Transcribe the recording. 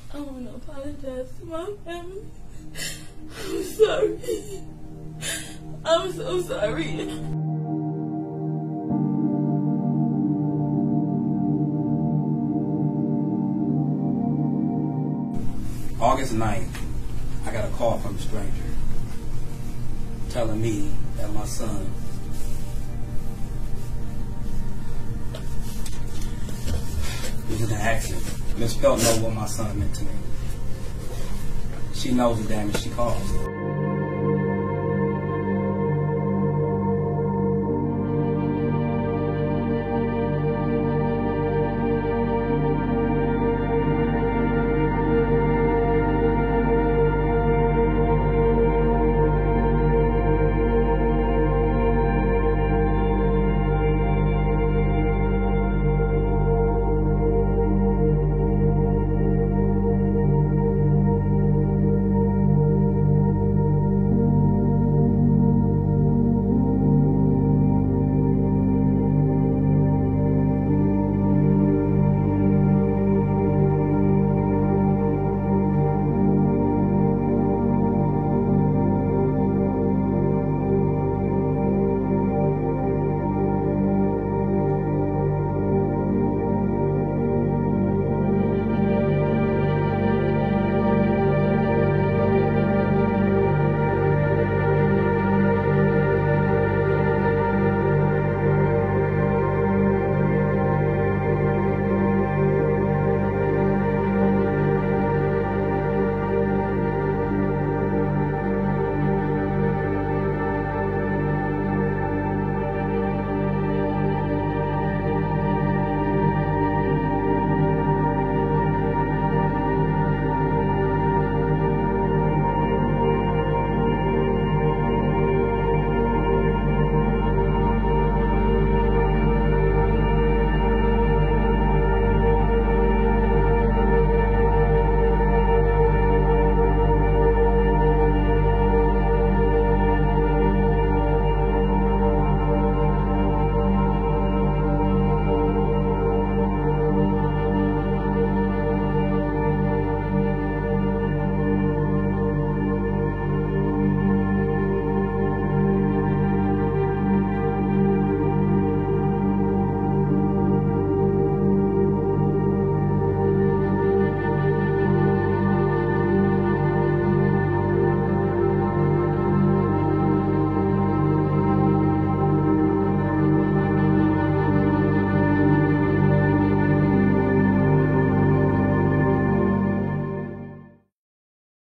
I want to apologize to my family. I'm sorry. I'm so sorry. August 9th, I got a call from a stranger telling me that my son was in an accident. Miss Pelt knows what my son meant to me. She knows the damage she caused.